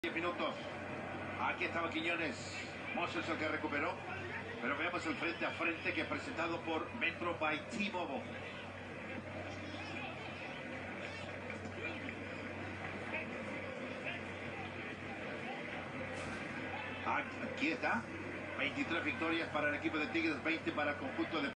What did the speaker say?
10 minutos. Aquí estaba Quiñones. Moses el que recuperó. Pero veamos el frente a frente que es presentado por Metro by T-Mobile. Aquí está. 23 victorias para el equipo de Tigres, 20 para el conjunto de